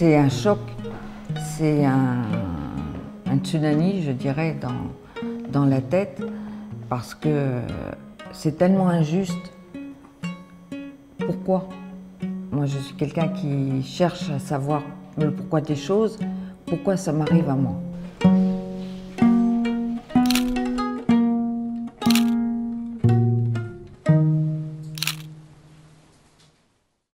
C'est un choc, c'est un tsunami, je dirais, dans la tête, parce que c'est tellement injuste. Pourquoi? Moi, je suis quelqu'un qui cherche à savoir le pourquoi des choses, pourquoi ça m'arrive à moi.